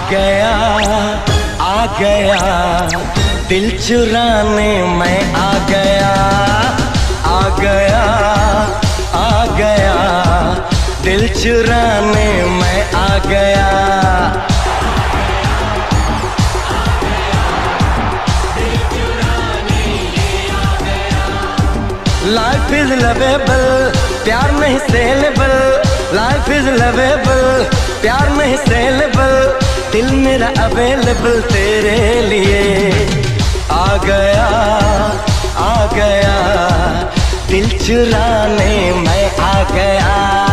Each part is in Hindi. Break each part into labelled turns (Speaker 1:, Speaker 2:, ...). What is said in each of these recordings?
Speaker 1: गया आ गया दिल चुराने मैं आ गया आ गया आ गया दिल चुराने मैं आ गया। लाइफ इज लवेबल प्यार नहीं सेलेबल, लाइफ इज लवेबल प्यार नहीं सेलेबल, दिल मेरा अवेलेबल तेरे लिए। आ गया दिल चुराने मैं आ गया।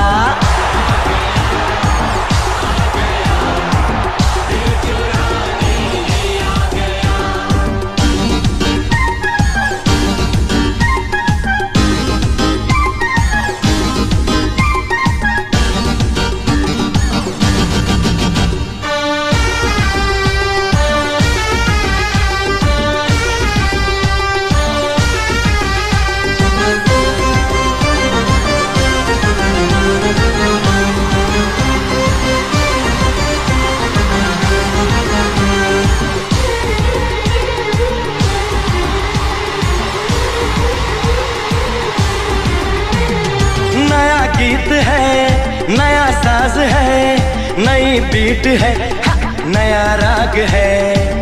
Speaker 1: गीत है नया साज है नई बीट है नया राग है,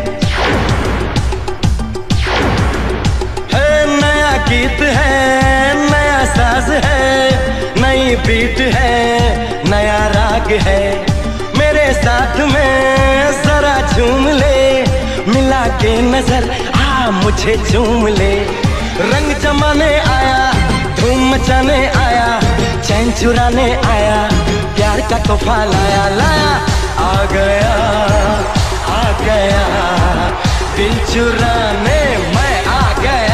Speaker 1: नया गीत है नया साज है नई बीट है नया राग है। मेरे साथ में जरा झूम ले मिला के नजर आ मुझे झूम ले। रंग जमाने आया धूम मचाने आया चैन चुराने आया प्यार का तोहफा लाया लाया। आ गया दिल चुराने मैं आ गया।